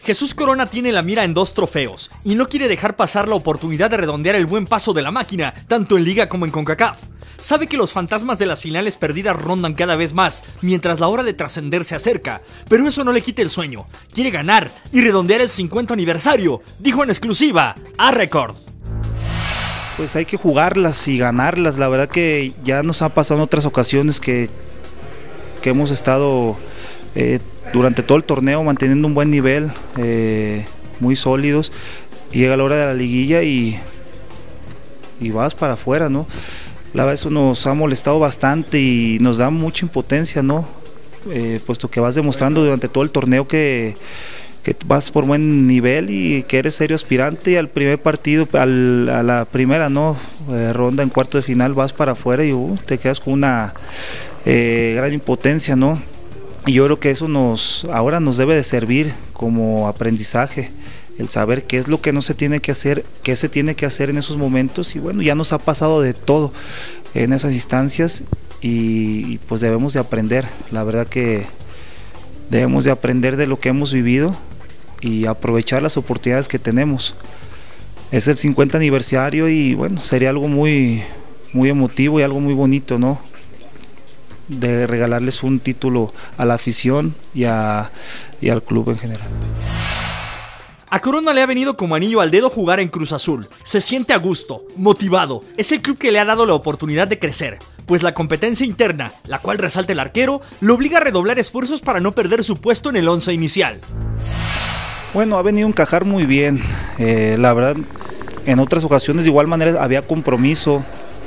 Jesús Corona tiene la mira en 2 trofeos y no quiere dejar pasar la oportunidad de redondear el buen paso de la máquina, tanto en Liga como en CONCACAF. Sabe que los fantasmas de las finales perdidas rondan cada vez más, mientras la hora de trascender se acerca, pero eso no le quita el sueño. Quiere ganar y redondear el 50 aniversario, dijo en exclusiva a Record. Pues hay que jugarlas y ganarlas. La verdad que ya nos ha pasado en otras ocasiones que hemos estado durante todo el torneo manteniendo un buen nivel, muy sólidos, y llega la hora de la liguilla y vas para afuera, ¿no? La verdad eso nos ha molestado bastante y nos da mucha impotencia, ¿no? Puesto que vas demostrando durante todo el torneo que vas por buen nivel y que eres serio aspirante, y al primer partido, a la primera ronda en cuarto de final vas para afuera y te quedas con una gran impotencia, ¿no? Y yo creo que eso ahora nos debe de servir como aprendizaje, el saber qué es lo que no se tiene que hacer, qué se tiene que hacer en esos momentos. Y bueno, ya nos ha pasado de todo en esas instancias y pues debemos de aprender. La verdad que debemos de aprender de lo que hemos vivido y aprovechar las oportunidades que tenemos. Es el 50 aniversario y bueno, sería algo muy, muy emotivo y algo muy bonito, ¿no? De regalarles un título a la afición y al club en general. A Corona le ha venido como anillo al dedo jugar en Cruz Azul. Se siente a gusto, motivado. Es el club que le ha dado la oportunidad de crecer, pues la competencia interna, la cual resalta el arquero, lo obliga a redoblar esfuerzos para no perder su puesto en el 11 inicial. Bueno, ha venido a encajar muy bien. La verdad, en otras ocasiones de igual manera había compromiso,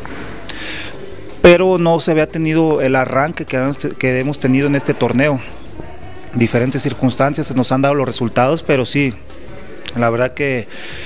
pero no se había tenido el arranque que hemos tenido en este torneo. Diferentes circunstancias nos han dado los resultados, pero sí, la verdad que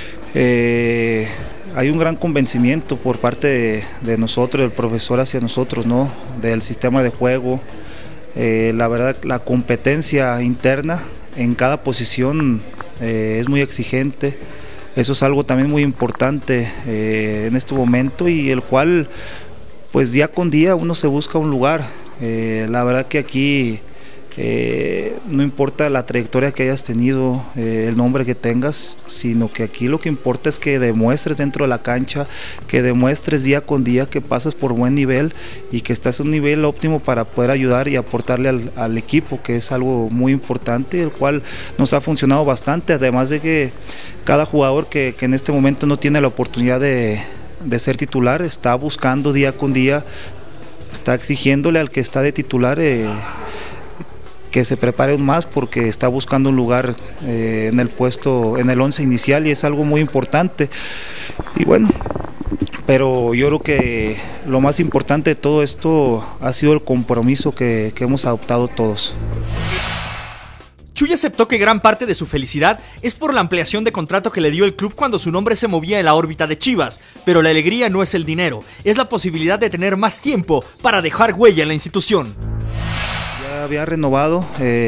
hay un gran convencimiento por parte de nosotros, del profesor hacia nosotros, ¿no? Del sistema de juego. La verdad, la competencia interna en cada posición es muy exigente. Eso es algo también muy importante en este momento, y el cual pues día con día uno se busca un lugar. La verdad que aquí no importa la trayectoria que hayas tenido, el nombre que tengas, sino que aquí lo que importa es que demuestres dentro de la cancha, que demuestres día con día que pasas por buen nivel y que estás a un nivel óptimo para poder ayudar y aportarle al equipo, que es algo muy importante, el cual nos ha funcionado bastante, además de que cada jugador que en este momento no tiene la oportunidad de ser titular está buscando día con día, está exigiéndole al que está de titular que se prepare aún más, porque está buscando un lugar en el puesto, en el 11 inicial, y es algo muy importante. Y bueno, pero yo creo que lo más importante de todo esto ha sido el compromiso que hemos adoptado todos. Chuy aceptó que gran parte de su felicidad es por la ampliación de contrato que le dio el club cuando su nombre se movía en la órbita de Chivas, pero la alegría no es el dinero, es la posibilidad de tener más tiempo para dejar huella en la institución. Ya había renovado,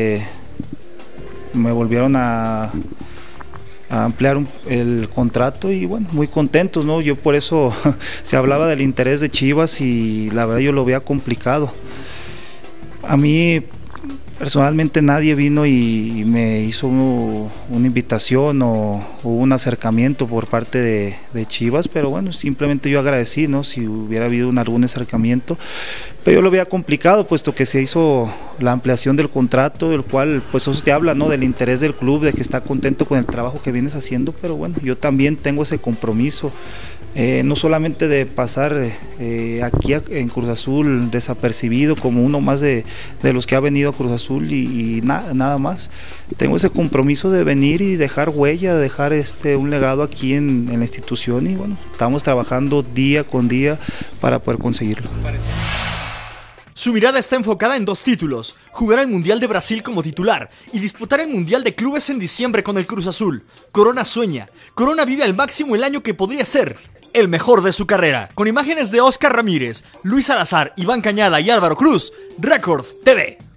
me volvieron a ampliar el contrato y bueno, muy contentos, ¿no? Yo por eso se hablaba del interés de Chivas y la verdad yo lo veía complicado. A mí personalmente nadie vino y me hizo una invitación o un acercamiento por parte de Chivas, pero bueno, simplemente yo agradecí, ¿no? Si hubiera habido algún acercamiento, pero yo lo veía complicado, puesto que se hizo la ampliación del contrato, del cual pues eso te habla, ¿no? Del interés del club, de que está contento con el trabajo que vienes haciendo, pero bueno, yo también tengo ese compromiso. No solamente de pasar aquí en Cruz Azul desapercibido como uno más de los que ha venido a Cruz Azul y nada más. Tengo ese compromiso de venir y dejar huella, dejar un legado aquí en la institución, y bueno, estamos trabajando día con día para poder conseguirlo. Su mirada está enfocada en 2 títulos: jugar el Mundial de Brasil como titular y disputar el Mundial de Clubes en diciembre con el Cruz Azul. Corona sueña, Corona vive al máximo el año que podría ser el mejor de su carrera. Con imágenes de Oscar Ramírez, Luis Salazar, Iván Cañada y Álvaro Cruz, Record TV.